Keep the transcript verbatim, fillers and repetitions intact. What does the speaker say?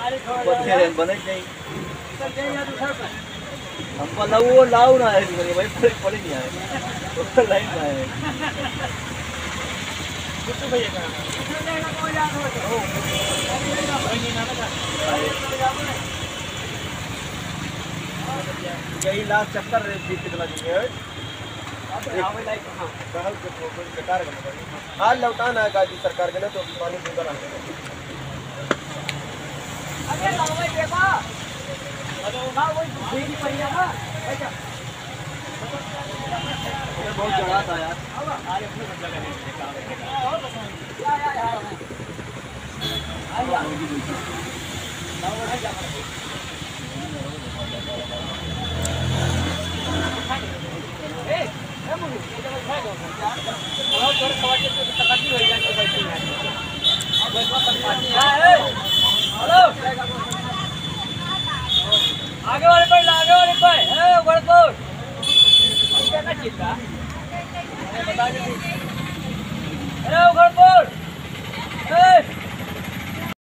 बने बने नहीं हमको लाओ वो लाओ ना है भाई फर्क पड़े नहीं है तो लाइन में है कितने भैया का यही लास्ट चक्कर जीत कितना देंगे हाल लौटाना है गाजी सरकार के ना तो पानी सुंदर आ अरे लाओ भाई देखो अरे ना वो भीगी पड़ी है ना बहुत जड़ा था यार अरे अपने बदला करने या या यार लाओ भाई जा ए ए मुझे ये जगह है दो बहुत जोर सवारी से तकती हो जाती है बैठी है अब बस पानी है हेलो आगे वाले पे आगे वाले पे ए गड़कोट क्या ना चिल्ला बता दे